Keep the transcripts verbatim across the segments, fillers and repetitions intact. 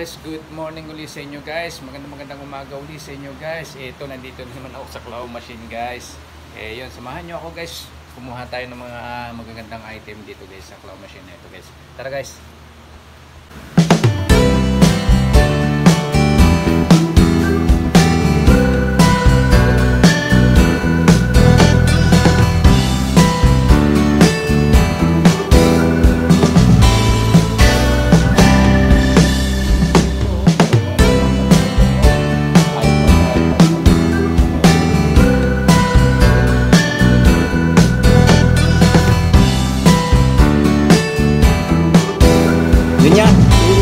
guys, good morning ulit sa inyo guys. Magandang magandang umaga ulit sa inyo guys. Ito, nandito naman ako sa claw machine guys. Eh yun, samahan nyo ako guys. Kumuha tayo ng mga magagandang item dito guys sa claw machine na ito guys. Tara guys. Yun yan.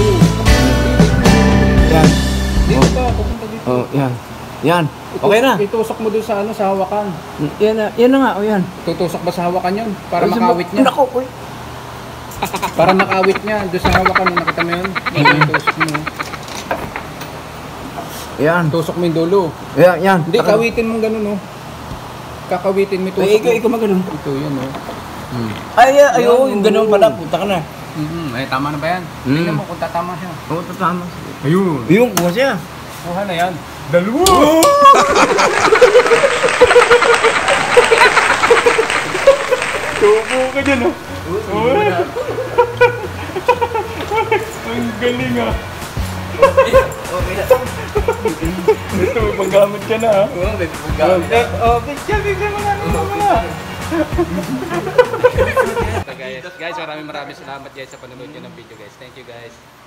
Yan. Dito pa, pupunta dito. Oh, yan. Yan. Okay na. Itusok mo dun sa ano, sa hawakan. Yan na. Yan na nga. O yan. Tutusok ba sa hawakan yun? Para Ay, makawit niya. Nako, uy. Para makawit niya. Doon sa hawakan, nakita mo yun? Itusok mo. Yan. Tusok mo yung dulo. Yan, yan. Hindi, kawitin mo ganun, no? Kakawitin mo, tusok Ay, ikaw, mo. ikaw maganon. Ito yun, no? Hmm. Ay, ay, ay, oh, yung ganun pala. Punta ka na. Mm-hmm. Ay, tama na ba yan? Mm. Tingnan mo kung tatama siya. Oo, tatama. Ayun. Yung, kuha siya. Kuha na yan. Dalawa! Tubo ka dyan, oh. Ang galing, ah. Okay na. Ito, may panggamit ka na, ah. Oo, may pagkakas. Oh, picture, picture mo na. Ano mo na? guys, guys, maraming maraming salamat guys sa panonood nyo ng video guys. Thank you guys.